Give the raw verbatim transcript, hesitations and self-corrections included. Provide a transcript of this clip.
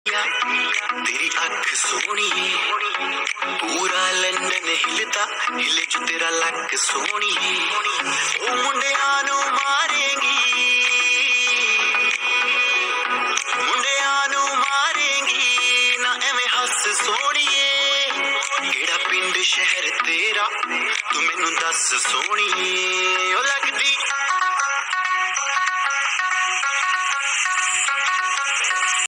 तेरी अख सोहणीए पूरा लंडन हिलदा हिले च तेरा लक सोहणीए ओ मुंडियां नू मारेंगी मुंडियां नू मारेंगी ना एवें हस सोहणीए केड़ा पिंड शहर तेरा तू मैनू दस सोहणीए ओ लगदी